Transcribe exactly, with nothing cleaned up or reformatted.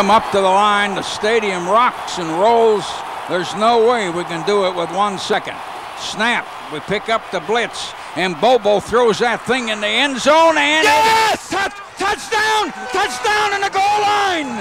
Up to the line, the stadium rocks and rolls. There's no way we can do it with one second. Snap, we pick up the blitz, and Bobo throws that thing in the end zone, and yes! Touch, touchdown! Touchdown in the goal line!